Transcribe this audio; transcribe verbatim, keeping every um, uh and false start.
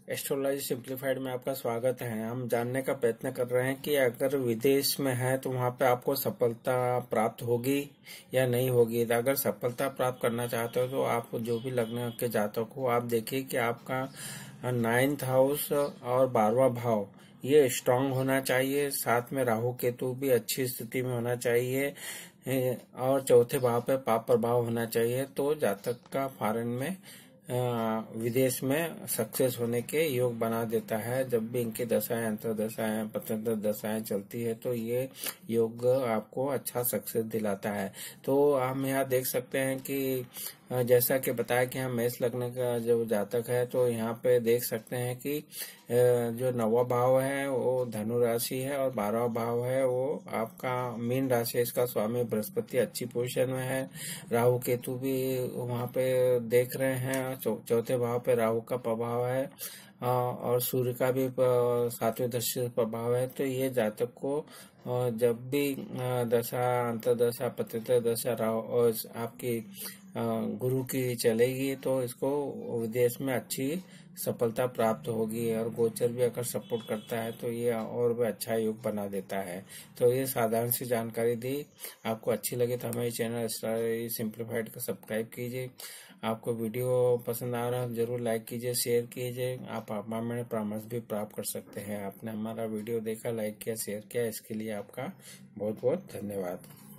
Astrology simplified में आपका स्वागत है। हम जानने का प्रयत्न कर रहे हैं कि अगर विदेश में है तो वहाँ पे आपको सफलता प्राप्त होगी या नहीं होगी। अगर सफलता प्राप्त करना चाहते हो तो आप जो भी लग्न के जातक हो, आप देखिए कि आपका नाइन्थ हाउस और बारहवां भाव ये स्ट्रांग होना चाहिए। साथ में राहु केतु भी अच्छी स्थिति में होना चाहिए और चौथे भाव पे पाप प्रभाव होना चाहिए। तो जातक का फॉरेन में विदेश में सक्सेस होने के योग बना देता है। जब भी इनकी दशाएं, अंतर्दशाएं, पतंत्र दशाएं चलती है तो ये योग आपको अच्छा सक्सेस दिलाता है। तो हम यहाँ देख सकते हैं कि जैसा कि बताया कि हम मेष लग्न का जो जातक है, तो यहाँ पे देख सकते हैं कि जो नौवां भाव है वो धनु राशि है और बारहवां भाव है वो आपका मीन राशि है। इसका स्वामी बृहस्पति अच्छी पोजीशन में है। राहु केतु भी वहाँ पे देख रहे हैं। चौथे भाव पे राहु का प्रभाव है और सूर्य का भी सातवें दृष्टि प्रभाव है। तो ये जातक को जब भी दशा, अंतर्दशा, पतित्र दशा राहु और आपकी गुरु की चलेगी तो इसको विदेश में अच्छी सफलता प्राप्त होगी। और गोचर भी अगर सपोर्ट करता है तो ये और भी अच्छा योग बना देता है। तो ये साधारण सी जानकारी दी। आपको अच्छी लगे तो हमारे चैनल एस्ट्रोलॉजी सिंप्लीफाइड को सब्सक्राइब कीजिए। आपको वीडियो पसंद आ रहा है जरूर लाइक कीजिए, शेयर कीजिए। आप हमारे परामर्श भी प्राप्त कर सकते हैं। आपने हमारा वीडियो देखा, लाइक किया, शेयर किया, इसके लिए आपका बहुत बहुत धन्यवाद।